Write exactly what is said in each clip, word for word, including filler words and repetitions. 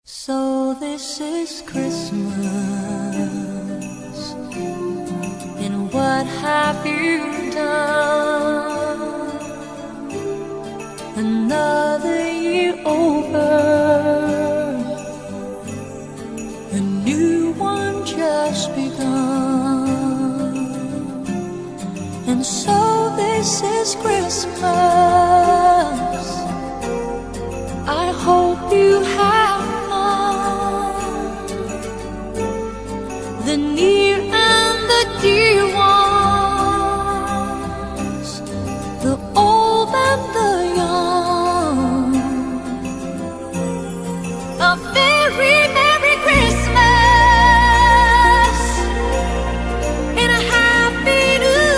So this is Christmas, and what have you done? Another year over, a new one just begun. And so this is Christmas. I hope you have the near and the dear ones, the old and the young. A very Merry Christmas and a Happy New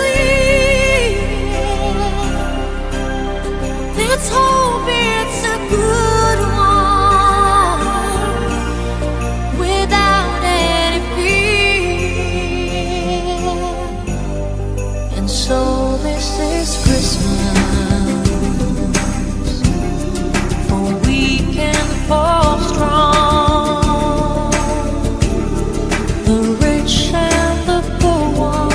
Year. Let's hope it's a good one without any fear. And so this is Christmas, for weak and for strong, the rich and the poor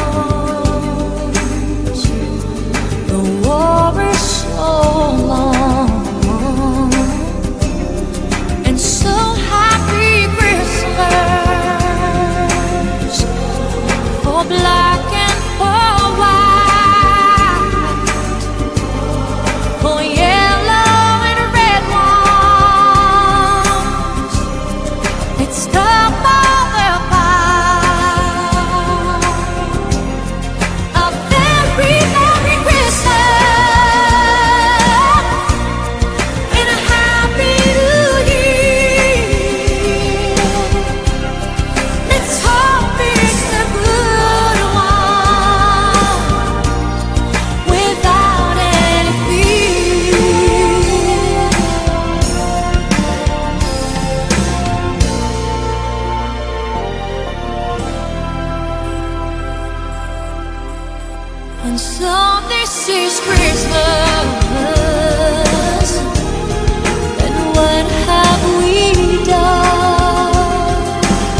ones. The war is so long, and so happy Christmas for black and for white, for yellow and red ones. It's time for the fight. A very Merry Christmas and a Happy New Year. Let's hope it's a good one without any fear. And so this is Christmas, and what have we done?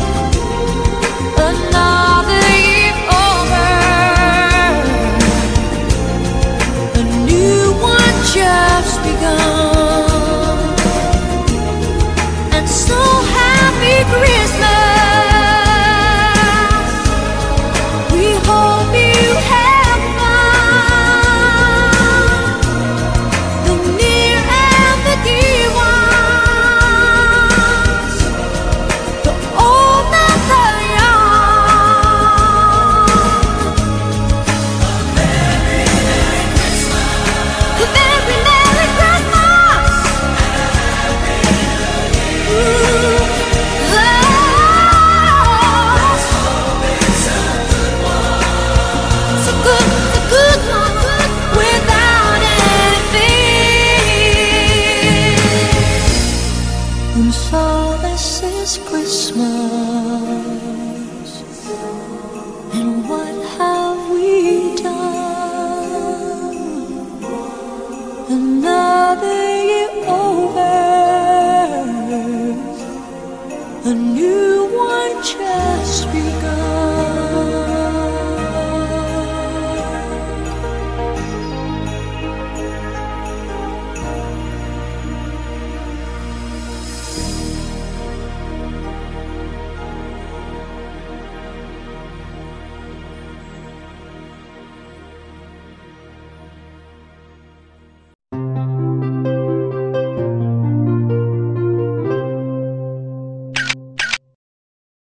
Another year over, a new one just begun. And so happy Christmas, we hope you have fun. The near and the dear ones, the old and the young. A very Merry Christmas. Ooh, oh, it's a good, a good one without any fear. And so this is Christmas, and what have we done? Another